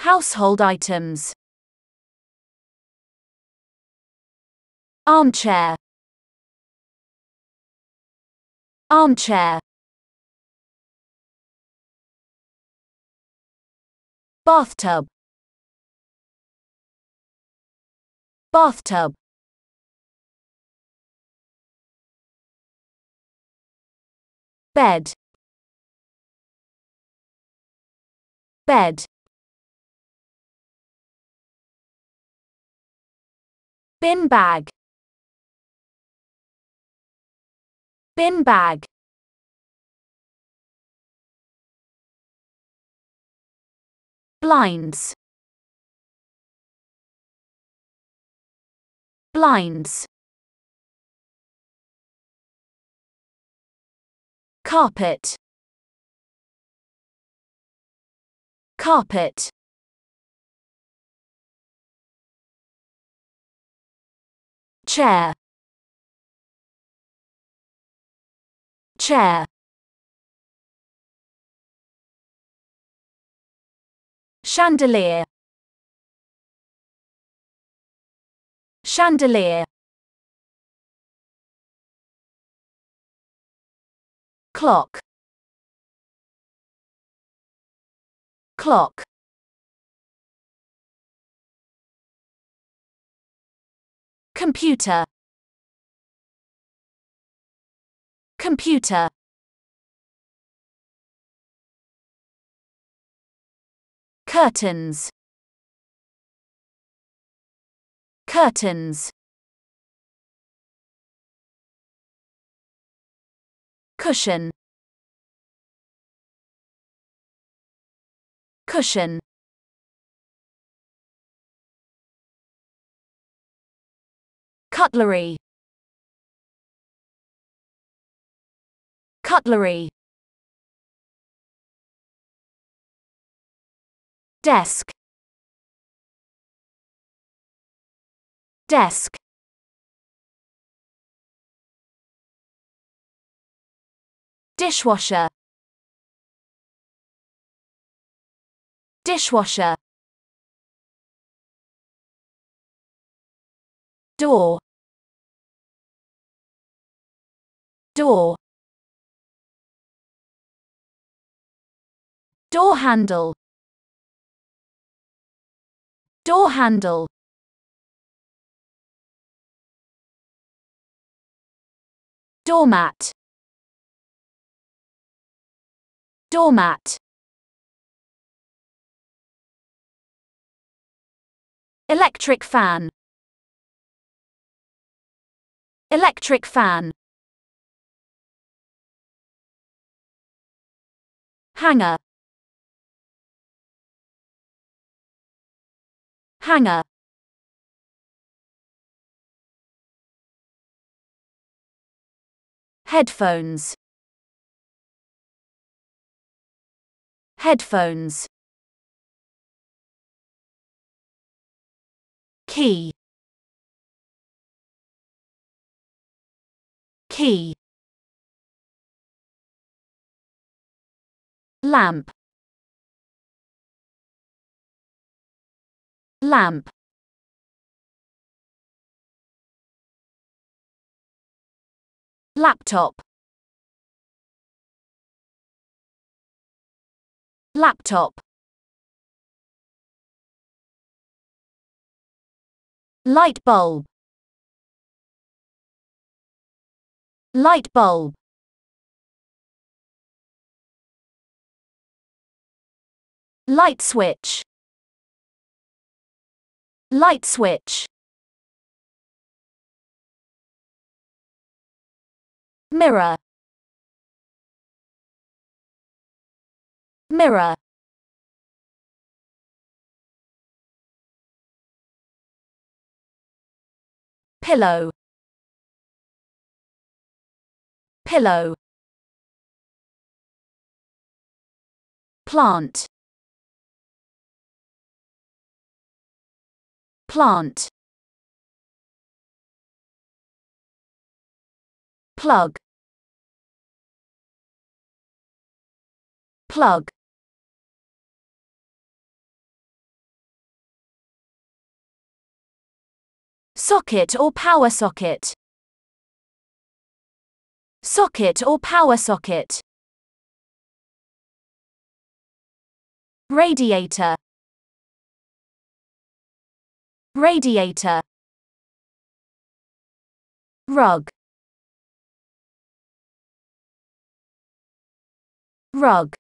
Household items. Armchair. Armchair. Bathtub. Bathtub. Bed. Bed. Bin bag. Bin bag. Blinds. Blinds. Carpet. Carpet. Chair. Chair. Chandelier. Chandelier. Clock. Clock. Computer. Computer. Curtains. Curtains. Cushion. Cushion. Cutlery. Cutlery. Desk. Desk. Dishwasher. Dishwasher. Door. Door. Door handle. Door handle. Doormat. Doormat. Electric fan. Electric fan. Hanger. Hanger. Headphones. Headphones. Key. Key. Lamp. Lamp. Laptop. Laptop. Light bulb. Light bulb. Light switch. Light switch. Mirror. Mirror. Pillow. Pillow. Plant. Plant. Plug. Plug. Socket or power socket. Socket or power socket. Radiator. Radiator. Rug. Rug.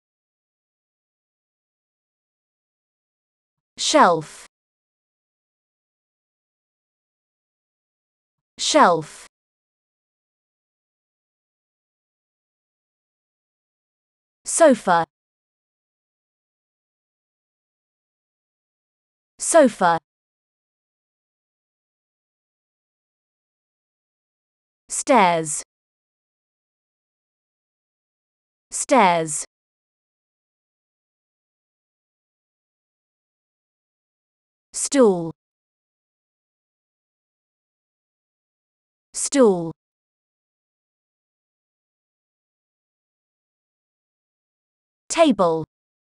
Shelf. Shelf. Sofa. Sofa. Stairs. Stairs. Stool. Stool. Table.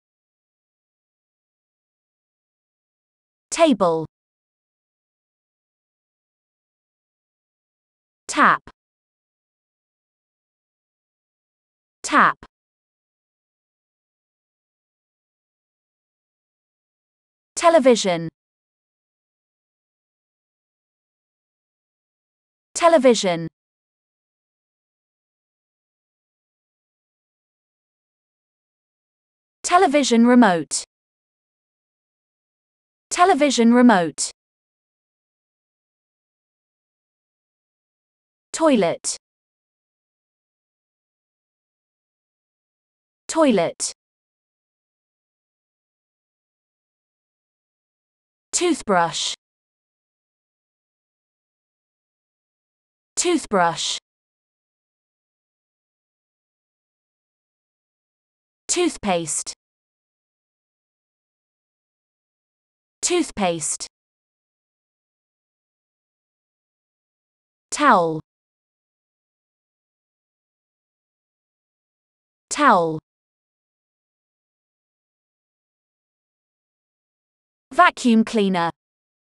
Table. Tap. Tap. Television. Television. Television remote. Television remote. Toilet. Toilet. Toothbrush. Toothbrush. Toothpaste. Toothpaste. Towel. Towel. Vacuum cleaner.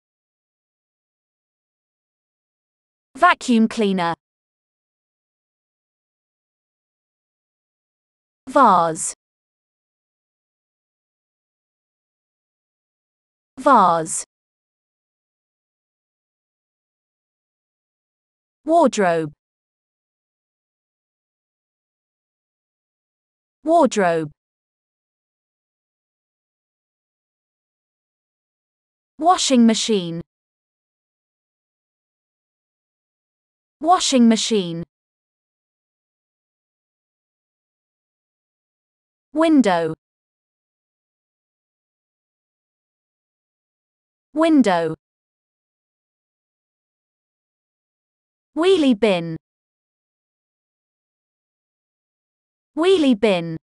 Vacuum cleaner. Vase. Vase. Wardrobe. Wardrobe. Washing machine. Washing machine. Window. Window. Wheelie bin. Wheelie bin.